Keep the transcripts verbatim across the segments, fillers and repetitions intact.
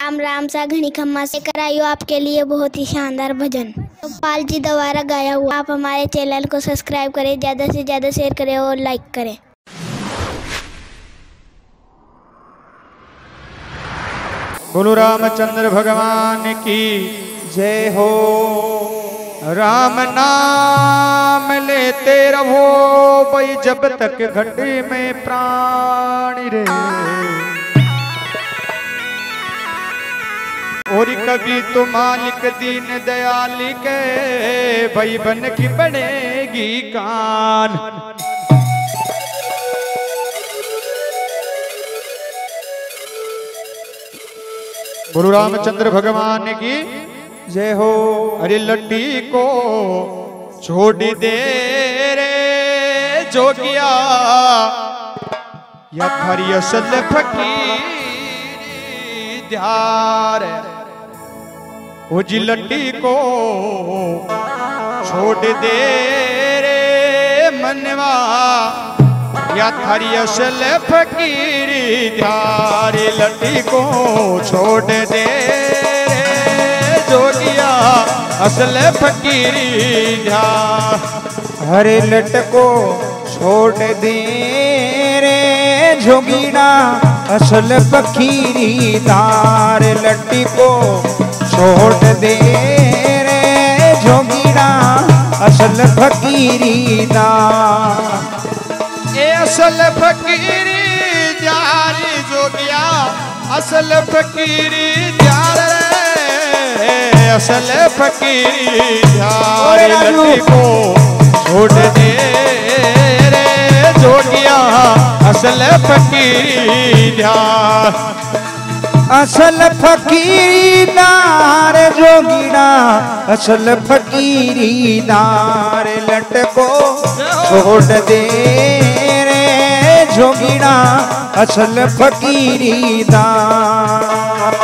राम राम सा घनी खम्मा से कराइयो आपके लिए बहुत ही शानदार भजन तो पाल जी द्वारा गाया हुआ। आप हमारे चैनल को सब्सक्राइब करें, ज्यादा से ज्यादा शेयर करें और लाइक करें। बोलो रामचंद्र भगवान की जय हो। राम नाम लेते रहो भाई जब तक घटे में प्राण रे। और कभी तो मालिक दीन दयाल के भाई बन की पड़ेगी कान। गुरु रामचंद्र भगवान की जय हो। अरे लट्टी को छोड़ दे रे जोगिया या थारी असल फकीरी ध्यार। ओ जी लट्टी को छोड़ दे रे मनवा या थारी असल फकीरी ध्यार। लट्टी को छोड़ दे रे जोगिया असल फकीरी ध्यार। हरे लट को छोड़ दे रे जोगीना असल फकीरी धार। लट्टी को छोड़ दे रे जोगीना असल फकीरी धार। ए असल फकीरी ध्यार जोगिया असल फकीरी ध्यार रे। असल फकीरी ध्यार लट्टी को छोड़ दे रे जोगिया असल फकीरी ध्यार। असल फकीरी दार जोगीना असल फकीरी दार। लट को छोड़ दे रे जोगीना असल फकीरी दार।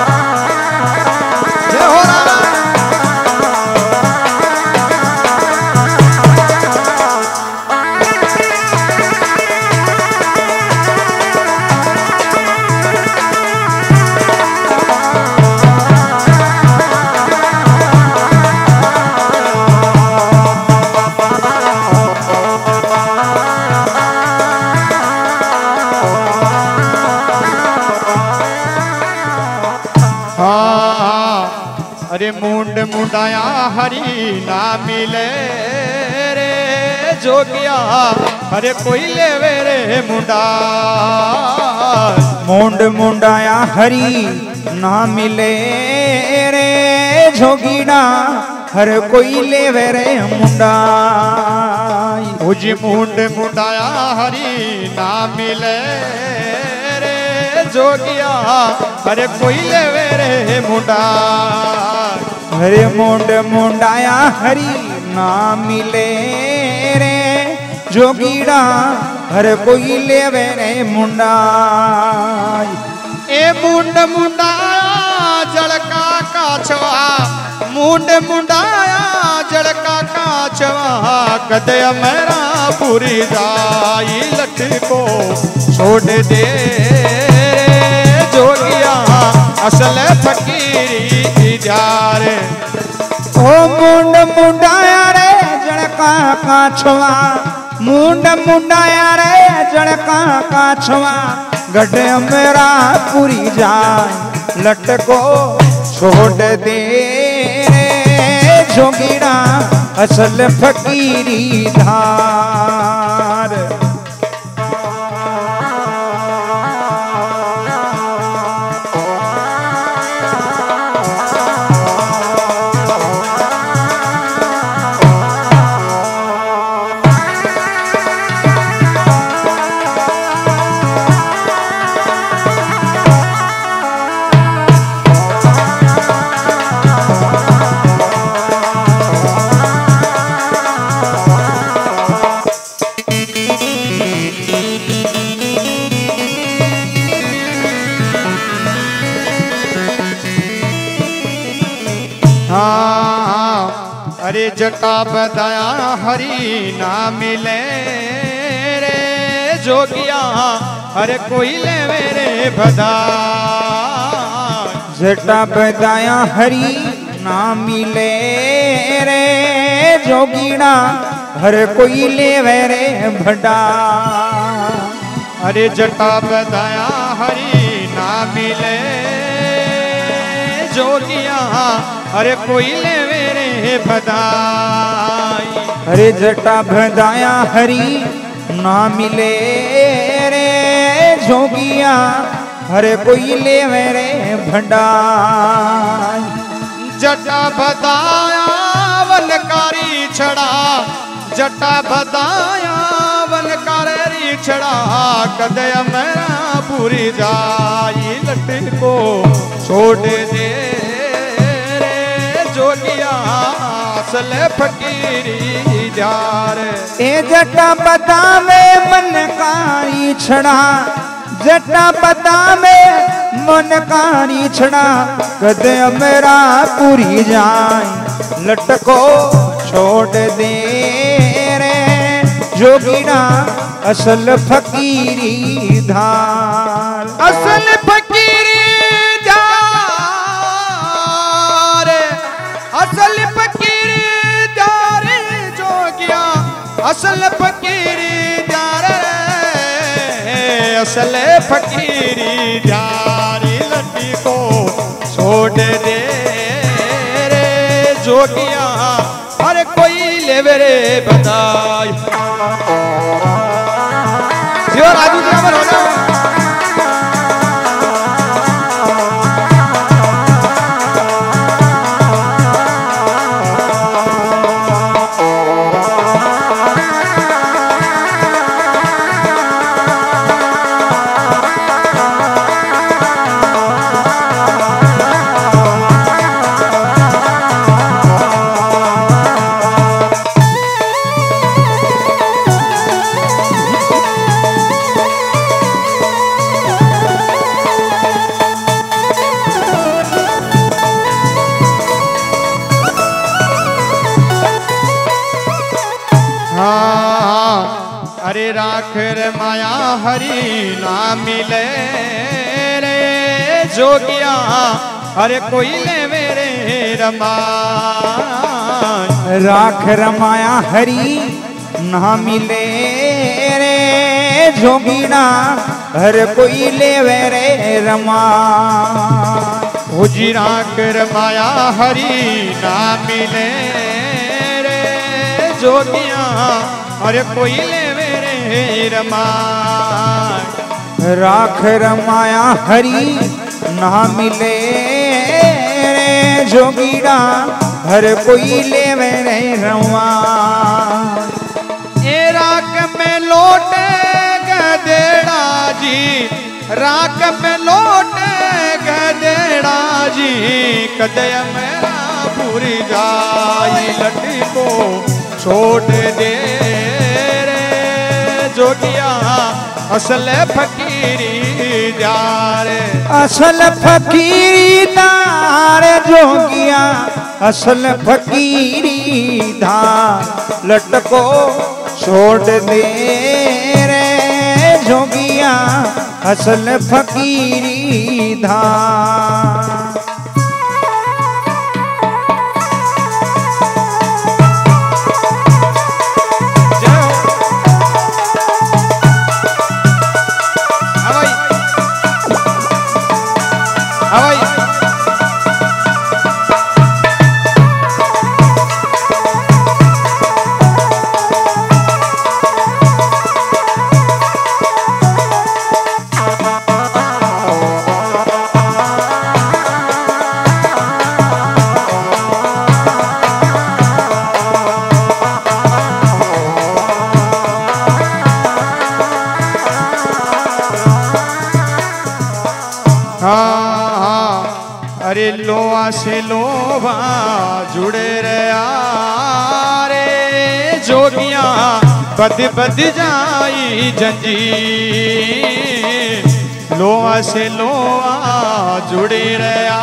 अरे मुंड मुंडाया हरी ना मिले रे जोगिया अरे कोई लेवे रे मुंडा। मुंड मुंडाया हरी ना मिले रे जोगीना हर कोई लेवे रे मुंडा। जी मुंड मुंडाया हरी ना मिले रे जोगिया अरे कोई लेवे रे मुंडा। हरे मुंड मुंडाया हरी ना मिले रे जोगीड़ा हर कोई लेवे रे मुंडा। ए मुंड मुंडाया जड़का काछवा मुंड मुंडाया जड़का काछवा कदे मेरा पूरी जाई। लट को छोड़ दे जोगिया असल फकीरी ध्यार। ओ मुंड मुंडाया रे जड़का काछवा मुंड मुंडाया रे जड़का काछवा गड्ढे मेरा पूरी जाए। लट को छोड़ दे रे जोगीड़ा असल फकीरी धार। हाँ अरे जटा बदाया हरी ना मिले रे जोगिया अरे कोई ले मेरे बदा। जटा बदाया हरी ना मिले रे जोगीना हर कोई ले रे भड़ा। अरे जटा बदाया हरी ना मिले जोगिया अरे कोई ले रे भदाई। अरे जटा बदाया हरी ना मिले रे जोगिया हरे कोई ले मेरे भंडार। जटा बदाया वनकारी छड़ा जटा बदाया वनकारी छड़ा कदय मेरा पूरी जाई लट्टी को छोड़ दे रे जोगिया असल फकीरी जार। ए जटा बदा में मनकारी छड़ा जटा बदा में मनकारी छड़ा कदे मेरा पूरी जाए लटको छोड़ दे रे जोगीना असल फकीरी धार। असल फकीरी धार असल फकीरी धार जोगिया असल फकीरी धार असल फकीरी जारी लट्टी को छोड़ दे रे जोगिया हर कोई ले रे बधाई। जो राजू ड्राइवर हो जाओ। अरे राख रे माया हरी ना मिले रे जोगिया अरे कोई ले मेरे रमा। राख रमाया हरी ना मिले रे जोगीना हर कोई ले रे रमा। जी राख रमाया हरी ना मिले रे जोगिया अरे कोई ले मेरे रमा। राख रमाया हरी ना मिले रे जोगीना हर कोई ले मेरे रमा। ए राख में लौटे गदेड़ा जी राख में लौटे गदेड़ा जी कदय मेरा पूरी जाई लट्टी को छोड़ दे रे जोगिया असल फकीरी जार। असल फकीरी दार जोगिया असल फकीरी धार लटको छोड़ दे रे जोगिया असल फकीरी धार। अरे लोआ से लोहा जुड़े रहा रे जोगिया बद बद जाई जंजीर। लोहा से लोहा जुड़े रहा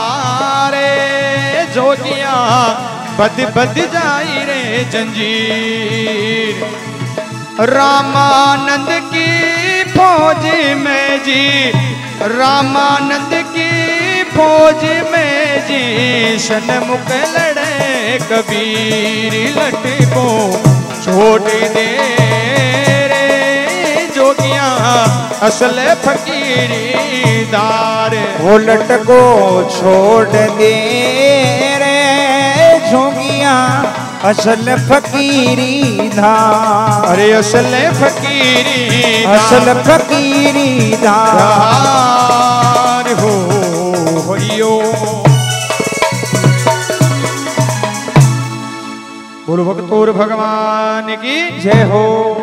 रे जोगिया बद बद जाई रे जंजीर। रामानंद की फौज में जी रामानंद की फौज में जी सन्मुख लड़े कबीर लटको छोड़ दे रे जोगिया असल फकीरी दार। वो लटको छोड़ दे रे जोगिया असल फकीरी धार। अरे असल फकीरी असल फकीरी धार हो होइयो। बोलो भक्तोर भगवान की जय हो।